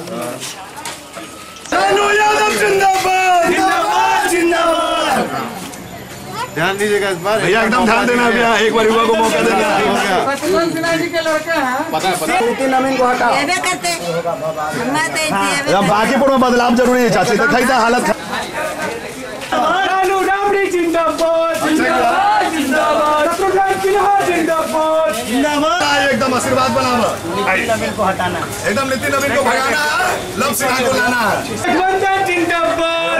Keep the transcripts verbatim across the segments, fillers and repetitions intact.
लालू यादव जिंदाबाद जिंदाबाद जिंदाबाद। ध्यान दीजिएगा इस बार, भैया एकदम ध्यान देना भैया, एक बार युवा को मौका देना। के लड़का है, पता है पता है। नवीन को हटा करते बाकीपुर में बदलाव जरूरी है चाची, दिखाई था हालत। लालू राबड़ी जिंदाबाद जिंदाबाद जिंदाबाद, शत्रुघ्न सिन्हा जिंदाबाद जिंदाबाद। एकदम आशीर्वाद बनावा, नवीन को हटाना, एकदम नितिन नवीन को भगाना, लव सिन्हा को लाना है। गठबंधन जिंदाबाद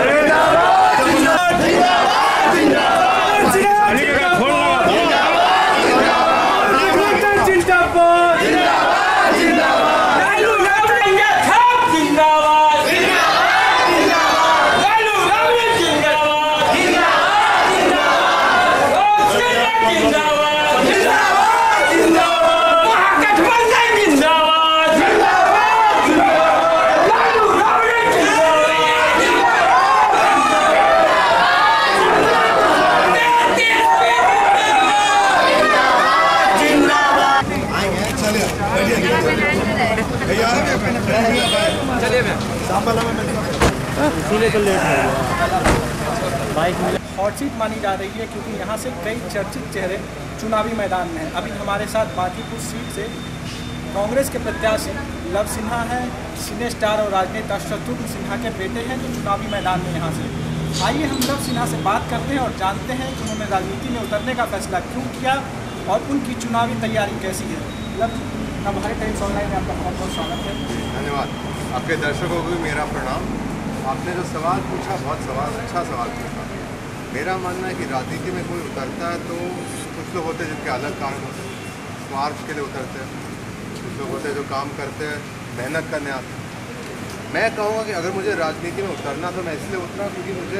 हॉट सीट मानी जा रही है क्योंकि यहाँ से कई चर्चित चेहरे चुनावी मैदान में हैं। अभी हमारे साथ बांकीपुर सीट से कांग्रेस के प्रत्याशी लव सिन्हा हैं, सिने स्टार और राजनेता शत्रुघ्न सिन्हा के बेटे हैं जो चुनावी मैदान में यहाँ से। आइए हम लव सिन्हा से बात करते हैं और जानते हैं कि उन्होंने राजनीति में उतरने का फैसला क्यों किया और उनकी चुनावी तैयारी कैसी है। लव, हमारे टाइम्स ऑनलाइन में आपका बहुत बहुत स्वागत है। धन्यवाद। आपके दर्शकों को भी मेरा प्रणाम। आपने जो सवाल पूछा बहुत सवाल अच्छा सवाल पूछा। मेरा मानना है कि राजनीति में कोई उतरता है तो कुछ लोग होते हैं जिनके अलग कारण होते हैं, स्वार्थ के लिए उतरते हैं, कुछ लोग होते हैं जो काम करते हैं, मेहनत करने आते हैं। मैं कहूँगा कि अगर मुझे राजनीति में उतरना तो मैं इसलिए उतरा क्योंकि मुझे,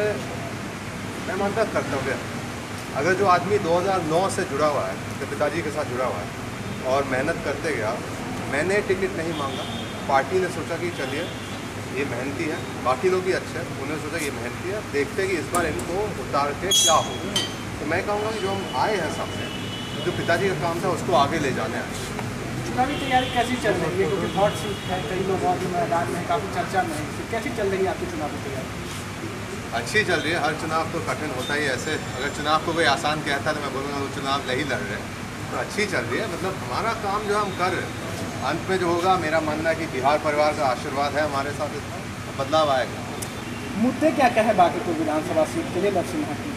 मैं मानता कर्तव्य है। अगर जो आदमी दो हज़ार नौ से जुड़ा हुआ है, तो पिताजी के साथ जुड़ा हुआ है और मेहनत करते गया, मैंने टिकट नहीं मांगा, पार्टी ने सोचा कि चलिए ये मेहनती है, बाकी लोग भी अच्छे हैं, उन्होंने सोचा कि ये मेहनती है, देखते हैं कि इस बार इनको उतार के क्या हो। तो मैं कहूँगा कि जो हम आए हैं सामने, जो पिताजी का काम था उसको आगे ले जाने आए। चुनावी तैयारी कैसी चल रही है क्योंकि हॉट सीट है, कई लोग और भी मैदान में काफ़ी चर्चा में है, कैसी चल रही है आपकी चुनावी तैयारी? अच्छी चल रही है। हर चुनाव तो कठिन होता ही है। ऐसे अगर चुनाव को कोई आसान कहता है तो मैं बोलूँगा वो चुनाव नहीं लड़ रहे, तो अच्छी चल रही है। मतलब हमारा काम जो हम कर रहे हैं, अंत में जो होगा, मेरा मानना है कि बिहार परिवार का आशीर्वाद है हमारे साथ, बदलाव आएगा। मुद्दे क्या क्या है बांकीपुर विधानसभा सीट के लिए लव सिन्हा की?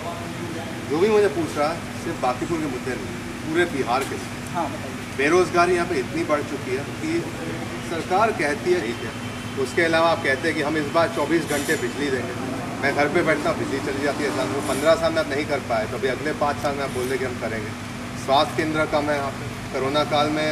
जो भी मुझे पूछ रहा है सिर्फ बांकीपुर के मुद्दे नहीं, पूरे बिहार के। हाँ बताइए। बेरोजगारी यहाँ पे इतनी बढ़ चुकी है कि सरकार कहती है ठीक है, उसके अलावा आप कहते हैं कि हम इस बार चौबीस घंटे बिजली देंगे। मैं घर पे बैठता हूँ, बिजली चली जाती है। साल में पंद्रह साल में आप नहीं कर पाए, तो अभी अगले पाँच साल में आप बोल रहे कि हम करेंगे। स्वास्थ्य केंद्र कम है यहाँ पे। कोरोना काल में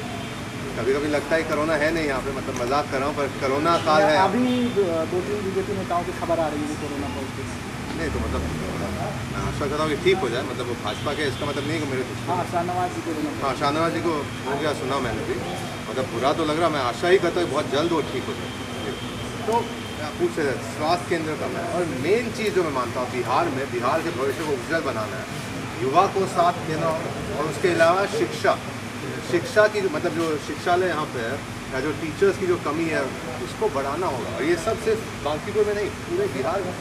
कभी कभी लगता है कोरोना है नहीं यहाँ पे, मतलब मजाक कर रहा हूँ, पर कोरोना काल है। अभी दो तीन बीजेपी नेताओं की खबर आ रही है कोरोना पॉजिटिव। नहीं तो मतलब मैं आशा करता हूँ कि ठीक हो जाए। मतलब वो भाजपा के, इसका मतलब नहीं कि मेरे कुछ। हाँ शाहनवाज जी को हाँ शाहनवाज जी को हो गया, सुना मैंने भी। मतलब बुरा तो लग रहा, मैं आशा ही करता हूँ बहुत जल्द वो ठीक हो जाए। तो पूछ रहे स्वास्थ्य केंद्र कम है, और मेन चीज़ जो मैं मानता हूँ बिहार में, बिहार के भविष्य को उज्जवल बनाना है, युवा को साथ देना, और उसके अलावा शिक्षा शिक्षा की मतलब जो शिक्षालय यहाँ पे है या जो टीचर्स की जो कमी है उसको बढ़ाना होगा। और ये सब सिर्फ बांकीपुर में नहीं, पूरे बिहार में।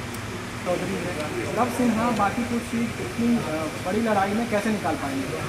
चौधरी लव सिन्हा बांकीपुर सीट इतनी बड़ी लड़ाई में कैसे निकाल पाएंगे?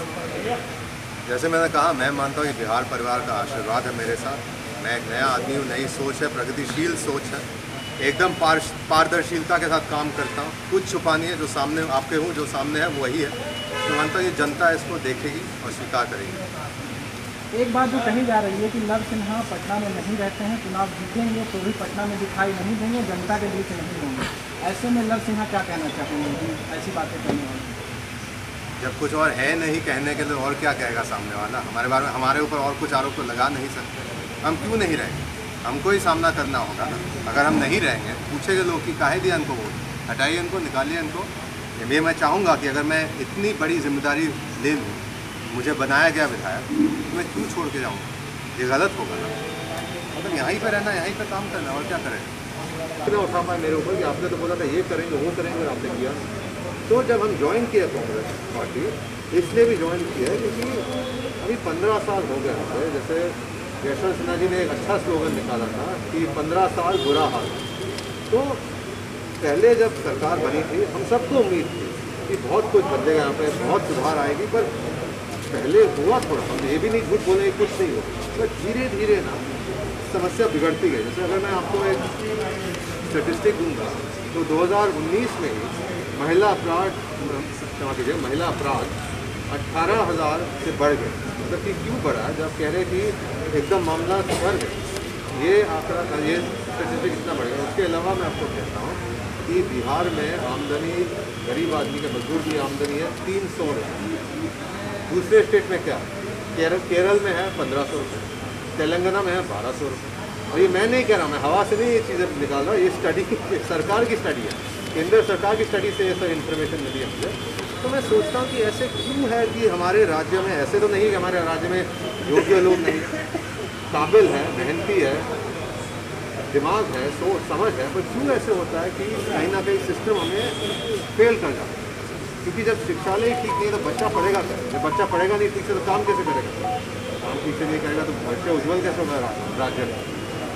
जैसे मैंने कहा, मैं मानता हूँ कि बिहार परिवार का आशीर्वाद है मेरे साथ। मैं एक नया आदमी हूँ, नई सोच है, प्रगतिशील सोच है, एकदम पारदर्शिता के साथ काम करता हूँ। कुछ छुपा नहीं है, जो सामने आपके हूँ, जो सामने है वही है। तो मानता हूँ ये जनता इसको देखेगी और स्वीकार करेगी। एक बात जो कही जा रही है कि लव सिन्हा पटना में नहीं रहते हैं, चुनाव जीतेंगे तो भी पटना में दिखाई नहीं देंगे, जनता के बीच नहीं होंगे। ऐसे में लव सिन्हा क्या कहना चाहते हैं ऐसी बातें कहने वाले? जब कुछ और है नहीं कहने के लिए, और क्या कहेगा सामने वाला? हमारे बारे में, हमारे ऊपर और कुछ आरोप तो लगा नहीं सकते। हम क्यों नहीं रहेंगे? हमको ही सामना करना होगा ना। अगर हम नहीं रहेंगे, पूछेंगे लोग कि काहे दिया इनको वोट, हटाइए इनको, निकालिए इनको। ये मैं चाहूँगा कि अगर मैं इतनी बड़ी जिम्मेदारी ले लूँ, मुझे बनाया गया विधायक, तो मैं क्यों छोड़ के जाऊँगा? ये गलत होगा ना। मतलब यहीं पे रहना, यहीं पे काम करना, और क्या करें? इतना उठा पाए मेरे ऊपर कि आपने तो बोला था ये करेंगे वो करेंगे, और आपने किया। तो जब हम ज्वाइन किया कांग्रेस पार्टी, इसलिए भी ज्वाइन किया है क्योंकि अभी पंद्रह साल हो गए हमसे। जैसे यशवंत सिन्हा जी ने एक अच्छा स्लोगन निकाला था कि पंद्रह साल बुरा हाल। तो पहले जब सरकार बनी थी हम सबको उम्मीद थी कि बहुत कुछ बदलेगा, यहाँ पे बहुत सुधार आएगी, पर पहले हुआ थोड़ा, हम ये भी नहीं झूठ बोले कुछ नहीं हुआ, पर धीरे धीरे ना समस्या बिगड़ती गई। जैसे अगर मैं आपको एक स्टेटिस्टिक दूंगा तो दो हज़ार उन्नीस में ही महिला अपराध, क्षमा कीजिए, महिला अपराध अट्ठारह हज़ार से बढ़ गए। मतलब कि क्यों बढ़ा? जब कह रहे कि एकदम मामला सुधर गए, ये आंकड़ा, ये स्टेटिस्टिक इतना बढ़ गया। उसके अलावा मैं आपको कहता हूँ कि बिहार में आमदनी, गरीब आदमी के मजदूर की आमदनी है तीन सौ रुपये। दूसरे स्टेट में क्या? केरल केरल में है पंद्रह सौ रुपये, तेलंगाना में है बारह सौ रुपये। और ये मैं नहीं कह रहा, मैं हवा से नहीं ये चीज़ें निकाल रहा हूँ, ये स्टडी सरकार की स्टडी है, केंद्र सरकार की स्टडी से ये सब इन्फॉर्मेशन मिली है मुझे। तो मैं सोचता हूँ कि ऐसे क्यों है कि हमारे राज्य में, ऐसे तो नहीं कि हमारे राज्य में योग्य लोग नहीं, काबिल है, मेहनती है, दिमाग है, सोच समझ है, पर क्यों ऐसे होता है कि कहीं ना कहीं सिस्टम हमें फेल कर जाता है? क्योंकि जब शिक्षालय ठीक नहीं है तो बच्चा पढ़ेगा कैसे? जब बच्चा पढ़ेगा नहीं ठीक से तो काम कैसे करेगा? काम ठीक से नहीं करेगा तो भविष्य उज्जवल कैसे होगा राज्य में?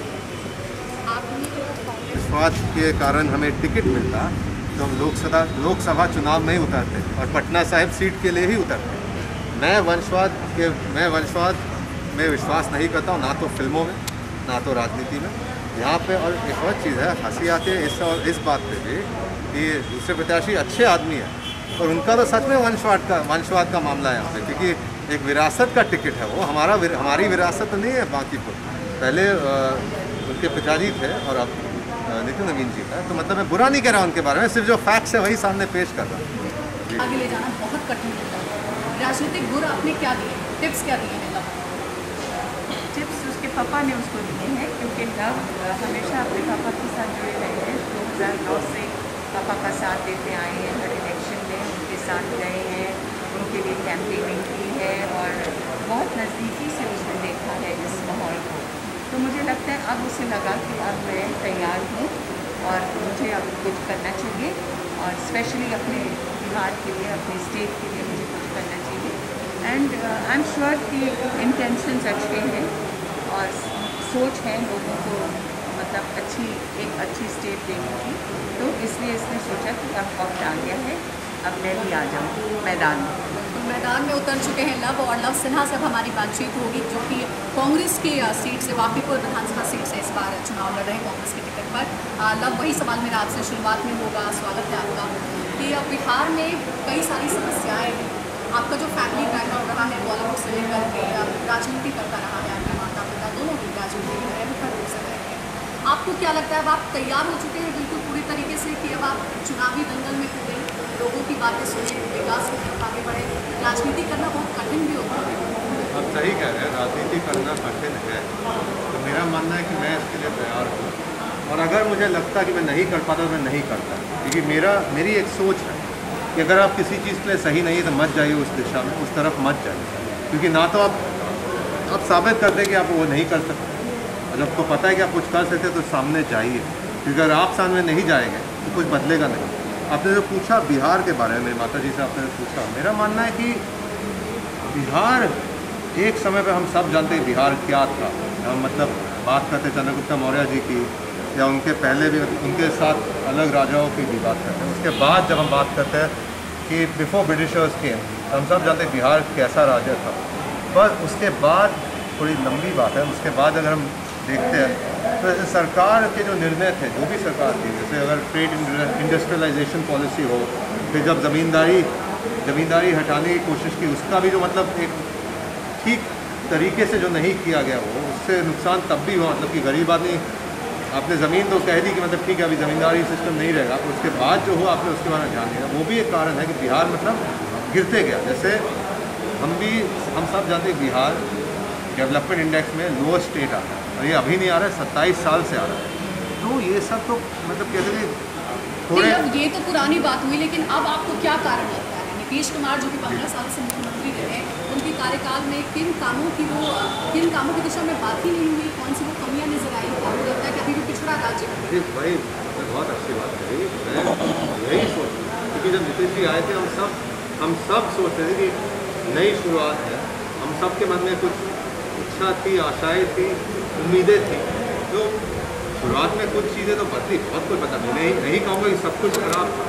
इस बात के कारण हमें टिकट मिलता तो हम लोकसभा लोकसभा चुनाव में ही उतरते और पटना साहिब सीट के लिए ही उतरते। मैं वंशवाद के मैं वंशवाद में विश्वास नहीं करता हूँ, ना तो फिल्मों में ना तो राजनीति में। यहाँ पे और एक और चीज़ है, हंसी आती है इस और इस बात पे भी कि दूसरे प्रत्याशी अच्छे आदमी हैं और उनका तो सच में वंशवाद का वंशवाद का मामला है यहाँ पे, क्योंकि एक विरासत का टिकट है वो। हमारा विर, हमारी विरासत नहीं है बांकीपुर। पहले आ, उनके पिताजी थे और अब नितिन नवीन जी का। तो मतलब मैं बुरा नहीं कह रहा उनके बारे में, सिर्फ जो फैक्ट्स है वही सामने पेश कर रहा हूँ। आगे ले जाना बहुत कठिन होता है। राजनीतिक गुर आपने क्या दिए, टिप्स क्या दिए हैं? टिप्स उसके पापा ने उसको दिए हैं, क्योंकि लव हमेशा अपने पापा के साथ जुड़े रहे हैं। दो हज़ार नौ से पापा का साथ देते आए हैं, हर इलेक्शन में उनके साथ गए हैं, उनके लिए कैंपेनिंग की है और बहुत नज़दीकी से उसने देखा है इस माहौल को। तो मुझे लगता है अब उसे लगा कि अब मैं तैयार हूँ और मुझे अब कुछ करना चाहिए, और स्पेशली अपने बिहार के लिए, अपने स्टेट के लिए मुझे कुछ करना चाहिए। एंड आई एम श्योर कि इंटेंशंस अच्छे हैं और सोच है लोगों को, मतलब अच्छी एक अच्छी स्टेट देने की। तो इसलिए इसने सोचा कि अब वक्त आ गया है, अब मैं भी आ जाऊँ मैदान में। तो मैदान में उतर चुके हैं लव, और लव सिन्हा से अब हमारी बातचीत होगी, जो कि कांग्रेस की सीट से, वापीपुर विधानसभा सीट से इस बार चुनाव लड़ रहे हैं कांग्रेस के टिकट पर। लव, वही सवाल मेरा आपसे शुरुआत में होगा, स्वागत है आपका, कि अब बिहार में कई सारी समस्याएँ हैं। आपका जो फैमिली बैकग्राउंड रहा है बॉलीवुड से लेकर के राजनीति करता रहा है, आपके माता पिता दोनों की राजनीति में मुख्य रूप से रहे हैं। आपको क्या लगता है, अब आप तैयार हो चुके हैं बिल्कुल पूरी तरीके से कि अब आप चुनावी दंगल में कूदें, लोगों की बातें सुने, विकास की तरफ आगे बढ़े? राजनीति करना बहुत कठिन भी होता है। आप सही कह रहे हैं, राजनीति करना कठिन है। तो मेरा मानना है कि मैं इसके लिए तैयार हूँ, और अगर मुझे लगता कि मैं नहीं कर पाता तो मैं नहीं करता, क्योंकि मेरा मेरी एक सोच है कि अगर आप किसी चीज़ के लिए सही नहीं है तो मत जाइए उस दिशा में, उस तरफ मत जाइए, क्योंकि ना तो आप आप साबित कर दें कि आप वो नहीं कर सकते, और जब आपको पता है कि आप कुछ कर सकते तो सामने जाइए, क्योंकि अगर आप सामने नहीं जाएंगे तो कुछ बदलेगा नहीं। आपने जो पूछा बिहार के बारे में, मेरी माता जी से आपने पूछा, मेरा मानना है कि बिहार एक समय पे हम सब जानते हैं बिहार क्या था। हम मतलब बात करते चंद्रगुप्त मौर्य जी की, या उनके पहले भी उनके साथ अलग राजाओं की भी बात करते हैं। उसके बाद जब हम बात करते हैं कि बिफोर ब्रिटिशर्स के, हम सब जानते हैं बिहार कैसा राज्य था। पर उसके बाद थोड़ी लंबी बात है, उसके बाद अगर हम देखते हैं तो सरकार के जो निर्णय थे, जो भी सरकार थी, जैसे अगर ट्रेड इंडस्ट्रियलाइजेशन पॉलिसी हो, फिर जब ज़मींदारी ज़मींदारी हटाने की कोशिश की, उसका भी जो मतलब एक ठीक तरीके से जो नहीं किया गया हो, उससे नुकसान तब भी हुआ। मतलब कि गरीब आदमी, आपने ज़मीन तो कह दी कि मतलब ठीक है अभी ज़मींदारी सिस्टम नहीं रहेगा, तो उसके बाद जो हुआ आपने उसके बारे में ध्यान दिया। वो भी एक कारण है कि बिहार मतलब गिरते गया। जैसे हम भी हम सब जानते हैं बिहार डेवलपमेंट इंडेक्स में लोअर स्टेट आता है, और ये अभी नहीं आ रहा है, सत्ताईस साल से आ रहा है। तो ये सब तो मतलब कहते हैं थोड़े, ये तो पुरानी बात हुई, लेकिन अब आपको क्या कारण लगता है? नीतीश कुमार जो कि पंद्रह साल से मुख्यमंत्री रहे, उनके कार्यकाल में किन कामों की वो किन कामों की दिशा में बात ही नहीं हुई? कौन सी वो कमियाँ नजर आई? आपको लगता है कि अभी भी पिछड़ा राज्य है? जी भाई, बहुत अच्छी बात कही। मैं यही सोच रहा हूँ, क्योंकि जब नीतीश जी आए थे हम सब हम सब सोच रहे थे कि नई शुरुआत है, हम सब के मन में कुछ इच्छा थी, आशाएं थी, उम्मीदें थी। तो शुरुआत में कुछ चीज़ें तो बदली, बहुत कुछ बता, नहीं नहीं कहूँगा कि सब कुछ खराब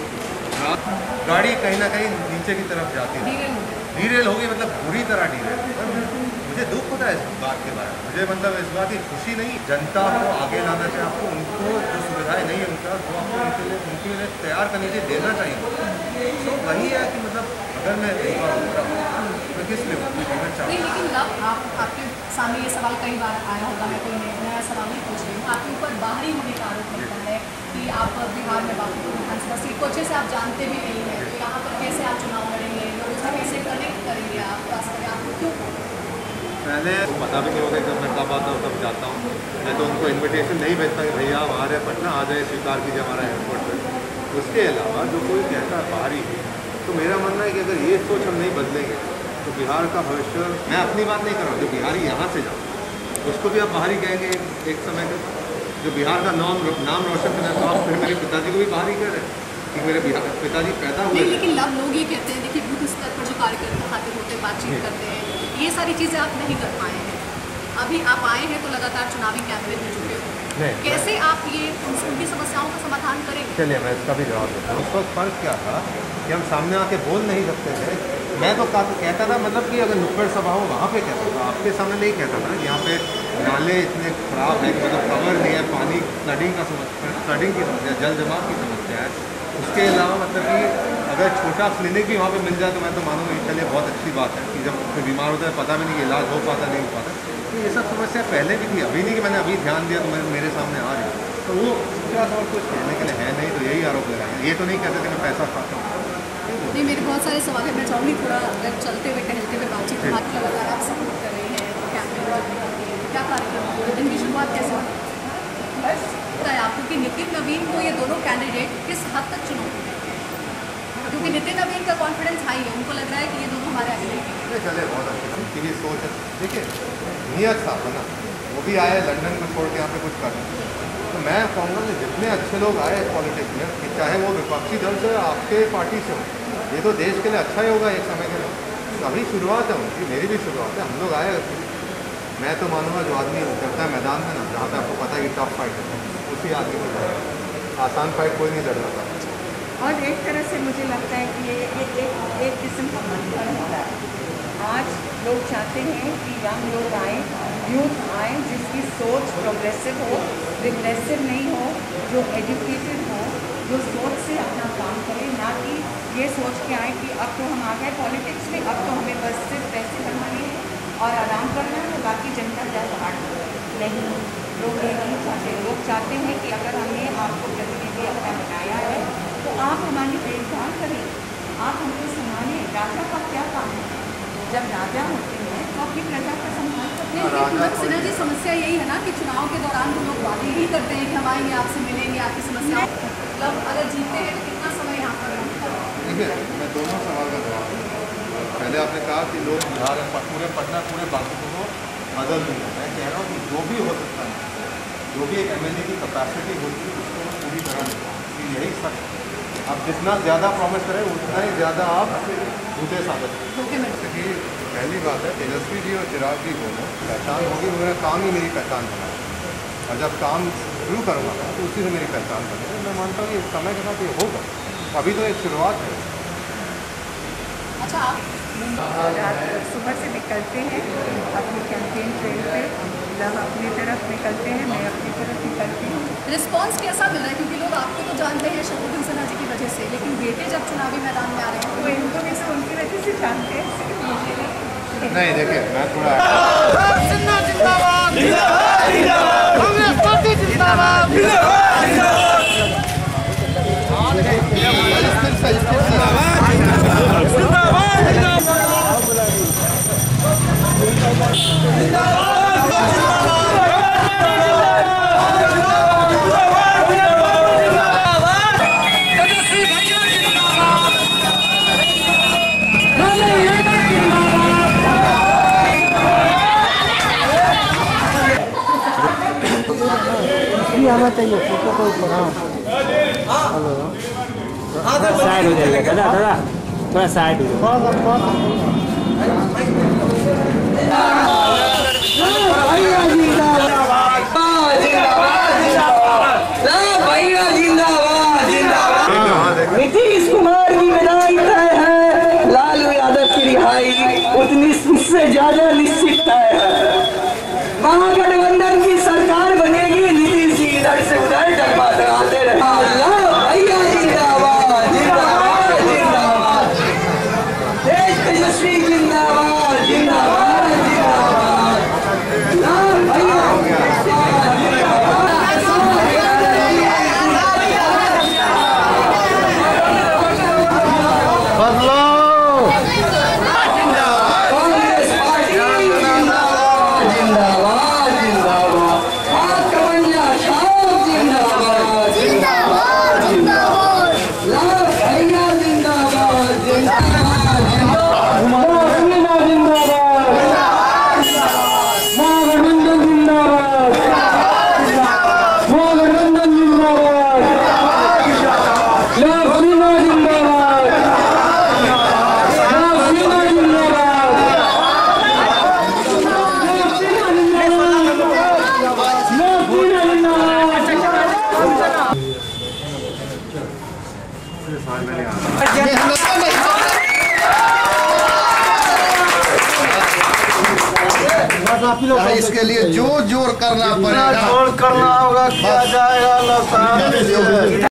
था। गाड़ी कहीं ना कहीं नीचे की तरफ जाती है, डीरेल होगी, मतलब बुरी तरह डीरेल। मुझे दुख होता है इस बात के बारे में, मुझे मतलब इस बात की खुशी नहीं। जनता को आगे लाना चाहिए, आपको उनको जो सुविधाएं नहीं है उनका वो आपको उनके लिए उनके लिए तैयार करने के लिए देना चाहिए। तो वही है कि मतलब अगर मैं एक बार उतरा मैं किस लिए देना चाहूँ। नहीं, लेकिन लव आप आपके सामने ये सवाल कई बार आया होगा, मैं कोई नया सवाल नहीं पूछ रही हूँ। आपके ऊपर बाहरी होने का आरोप लगता है कि आप बिहार में बापू विधानसभा सीट को अच्छे से आप जानते भी नहीं है, तो यहाँ पर कैसे आप चुनाव लड़ेंगे, लोगों से कैसे कनेक्ट करेंगे आप, खास करके आपको क्यों? पहले पता भी नहीं होता जब मैं कब आता हूँ तब जाता हूँ। मैं तो उनको इनविटेशन नहीं भेजता कि भैया आप आ रहे पटना, आ जाए, स्वीकार कीजिए हमारा एयरपोर्ट पर। उसके अलावा जो कोई कहता है बाहरी, तो मेरा मानना है कि अगर ये सोच हम नहीं बदलेंगे तो बिहार का भविष्य, मैं अपनी बात नहीं कर रहा हूँ, जो बिहारी यहाँ से जाओ उसको भी आप बाहरी कहेंगे एक समय तक। जो बिहार का नाम नाम रोशन करना, तो आप फिर मेरे पिताजी को भी बाहरी कह रहे हैं कि मेरे बिहार पिताजी पैदा हुए। लेकिन लव लोग ये कहते हैं, देखिए बूथ स्तर पर जो कार्यकर्ता खाते होते बातचीत करते हैं, ये सारी चीज़ें आप नहीं कर पाए हैं। अभी आप आए हैं तो लगातार चुनावी कैंपेन में जुटे हो, कैसे आप ये उनकी समस्याओं का समाधान करेंगे? चलिए मैं इसका भी जवाब देता हूँ। उस वक्त फ़र्क क्या था कि हम सामने आके बोल नहीं सकते थे। मैं तो कहता था, मतलब कि अगर नुक्कड़ सभा हो वहाँ पे कहता था, आपके सामने नहीं कहता था। यहाँ पे नाले इतने ख़राब है कि मतलब कवर नहीं है, पानी फ्लडिंग का समस्या, फ्लडिंग की समस्या, जल जमाव की समस्या है। उसके अलावा मतलब कि अगर छोटा क्लिनिक भी वहाँ पे मिल जाए तो मैं तो मानूंगा कि चलिए बहुत अच्छी बात है कि जब कोई बीमार होता है पता भी नहीं कि इलाज हो पाता नहीं हो पाता। तो ये सब समस्या पहले भी थी, अभी नहीं कि मैंने अभी ध्यान दिया तो मैं मेरे सामने आ रही है। तो वो क्या और कुछ कहने के लिए है नहीं, तो यही आरोप लगाएंगे। ये तो नहीं कहते कि मैं पैसा खाता हूँ। नहीं, मेरे बहुत सारे सवाल है, मैं चाहूँगी थोड़ा अगर चलते हुए टहलते हुए बातचीत बात लगातार आप सपोर्ट कर रहे हैं कैंपेन, क्या कार्यक्रम दिन की शुरुआत कैसे होती है आपको कि नितिन नवीन को ये दोनों कैंडिडेट किस हद तक चुनौती देते हैं? क्योंकि नितिन नवीन का कॉन्फिडेंस हाई है, उनको लग रहा है कि ये दोनों हमारे अगले चले बहुत अच्छी की सोच है। देखिए नीयत साफ है ना, वो भी आए लंदन को छोड़ के यहाँ पे कुछ करना। तो मैं कहूँगा कि जितने अच्छे लोग आए पॉलिटिक्स में, कि चाहे वो विपक्षी दल से आपके पार्टी से हो, ये तो देश के लिए अच्छा ही होगा एक समय के लिए। तो अभी शुरुआत है उनकी, मेरी भी शुरुआत है। हम लोग आए, मैं तो मानूंगा जो आदमी उतरता है मैदान में ना, जहाँ पे आपको पता है कि टफ फाइट है, उसी आदमी को जाएगा। आसान फाइट कोई नहीं लड़ रहा था। और एक तरह से मुझे लगता है कि ये एक एक एक किस्म का मंथन होता है। आज लोग चाहते हैं कि यंग लोग आए, यूथ आए, जिसकी सोच प्रोग्रेसिव हो, रिग्रेसिव नहीं हो, जो एजुकेटेड हो, जो सोच से अपना काम करे, ना कि ये सोच के आए कि अब तो हम आ गए पॉलिटिक्स में, अब तो हमें बस सिर्फ पैसे कमाने हैं और आराम करना है, बाकी जनता जाए बाहर। नहीं, लोग ये नहीं चाहते। लोग चाहते हैं कि अगर हमने आपको प्रतिनिधि अपना बनाया है तो आप हमारी देखभाल करें, आप हमको संभालें। राजा का क्या काम है? जब राजा होते हैं तो अपनी प्रजा का संभाल करते हैं। लेकिन सिन्हा जी, समस्या यही है ना कि चुनाव के दौरान तो लोग वादे ही करते हैं कि हम आएंगे, आपसे मिलेंगे, आपकी समस्या मतलब अगर जीतते हैं तो कितना समय यहाँ पर? देखिए मैं दोनों सवाल का जवाब दूँ। पहले आपने कहा कि लोग बिहार पूरे पटना पूरे बाकी को बदल देंगे। मैं कह रहा हूँ कि जो भी हो सकता है, जो भी एक एम एल ए की कैपेसिटी होती है उसको मैं पूरी तरह निभाऊँ, यही सच है। आप जितना ज़्यादा प्रॉमिस करें उतना ही ज़्यादा आप झूठे साबित करें। जैसे कि पहली बात है, तेजस्वी जी और चिराग जी दोनों पहचान होगी, मेरा काम ही मेरी पहचान बना है। और जब काम शुरू करूँगा तो उसी से मेरी पहचान बनेगी। मैं मानता हूँ कि समय के साथ ये होगा, अभी तो एक शुरुआत है। अच्छा, रात सुबह से निकलते हैं अपनी कैंपेन ट्रेन पे, लव अपनी तरफ निकलते हैं, मैं अपनी तरफ निकलती हूँ। रिस्पांस कैसा मिल रहा है? क्योंकि लोग आपको तो जानते हैं शत्रुघ्न सिन्हा जी की वजह से, लेकिन बेटे जब चुनावी मैदान में आ रहे हैं तो इनको भी तो उनकी वजह से जानते हैं। नहीं देखिए, मैं थोड़ा सिन्हा जिंदाबाद, कांग्रेस पार्टी जिंदाबाद। आना चाहिए फोटो को ऊपर। हाँ हेलो, थोड़ा साइड हो जाएगा दादा, दादा थोड़ा साइड हो जाएगा। भैया जिंदाबाद जिंदाबाद जिंदाबाद भैया जिंदाबाद जिंदाबाद। नीतीश कुमार की विदाई तय है, लालू यादव की रिहाई उतनी से ज्यादा निश्चित तय है। महागठबंधन की सरकार बनेगी, नीतीश जी इधर से उधर डगमगाते रहे। भैया जिंदाबाद जिंदाबाद जिंदाबाद। देश तेजस्वी जिंदाबाद जिंदाबाद जिंदाबाद। भैया इसके लिए जो जोर करना पड़ेगा, जोर करना होगा, किया जाएगा।